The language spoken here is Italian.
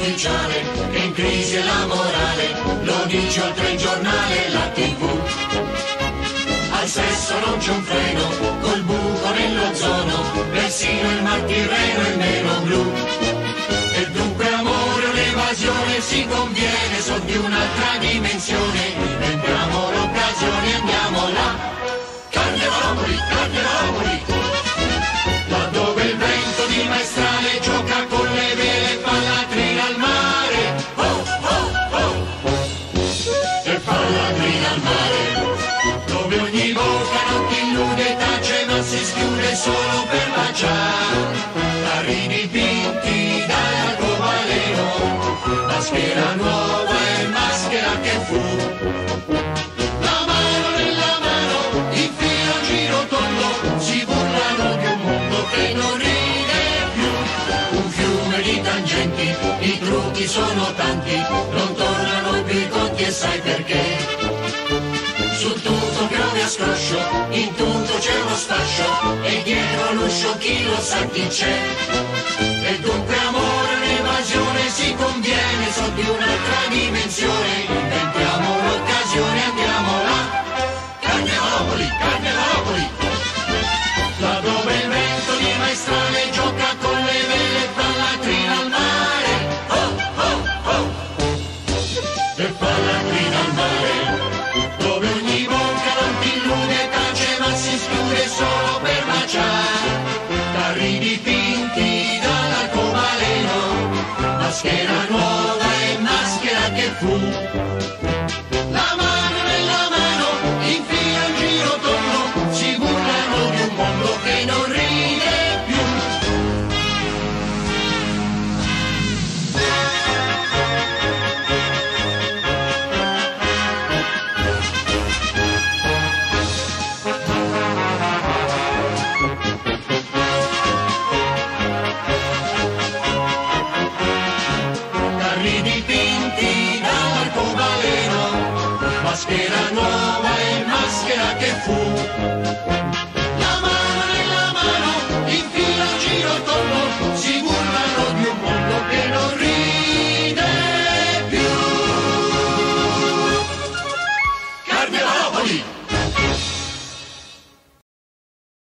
ufficiale, che in crisi è la morale, lo dice oltre il giornale la TV. Al sesso non c'è un freno, col buco nell'ozono, persino il Mar Tirreno è nero blu. E dunque amore o l'evasione si conviene, so di un'altra dimensione, inventiamo l'occasione e andiamo là. Carnevali, carnevali, laddove il vento di maestrale gioca con le vele, fa la trina al mare, oh, oh, oh, e fa la trina al mare, dove ogni bocca non ti illude e tace ma si schiude solo per baciare. Carri dipinti dall'arcobaleno, maschera nuova e maschera che fu. La mano nella mano, in fila a giro tondo, si burlano di un mondo che non ride più. Un fiume di tangenti, i trucchi sono tanti, non tornano più i conti e sai perché? Sul tutto piove a scroscio, in tutto c'è uno sfascio, e dietro all'uscio chi lo sa chi c'è. E dunque amore, un'evasione si conviene, so di un'altra dimensione, inventiamo l'occasione, andiamo là. Carnevali, carnevali, laddove il vento di maestrale gioca con le vele, fa la trina al mare, oh, oh, oh, e fa la trina al mare, dove ogni bocca non ti illude e tace ma si schiude solo per baciare. Carri dipinti dall'arcobaleno, maschera nuova e maschera che fu. La mano nella mano, in fila al giro tondo, si burlano di un mondo che non ride più. Carri dipinti dall'arcobaleno, maschera nuova e maschera che fu.